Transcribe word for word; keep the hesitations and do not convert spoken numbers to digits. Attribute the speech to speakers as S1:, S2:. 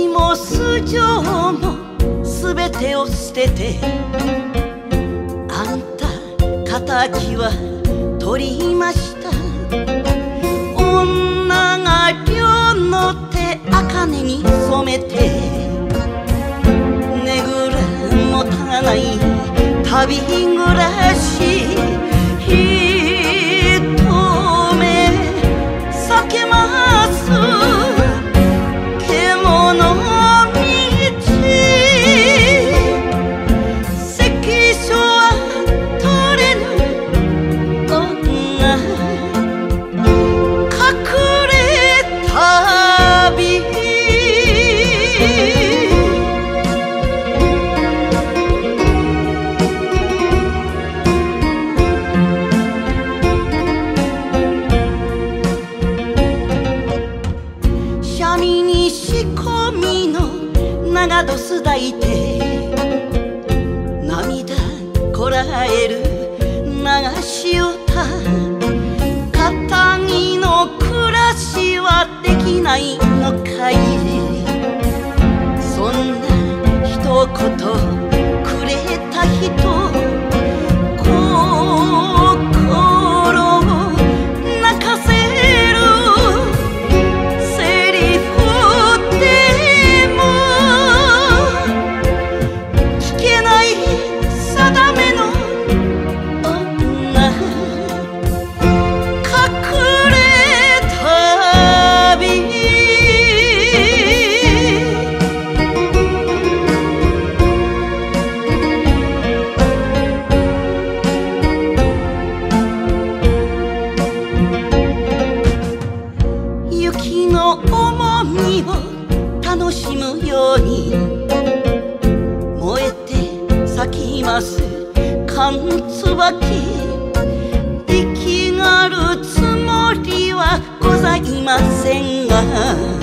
S1: 息も素性もすべてを捨てて、あんた敵は取りました。女が両の手茜に染めて、ねぐらもたない旅暮らし、ひとめ避けます獣道。関所は取れぬ女、隠れ旅。三味に仕込みの長どす抱いて、涙こらえる流し歌。堅気の暮らしはできないのかい。そんな一言くれた人、心を泣かせるセリフでも聞けない定めの女、隠れ旅。雪の重みを楽しむように燃えて咲きます寒椿。出来がるつもりはございませんが、